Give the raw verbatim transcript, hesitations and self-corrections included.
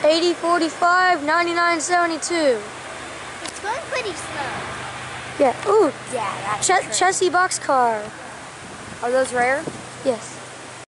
eighty forty-five, ninety-nine seventy-two. It's going pretty slow. Yeah. Ooh. Yeah, that's Ch Chessie Boxcar. Are those rare? Yes.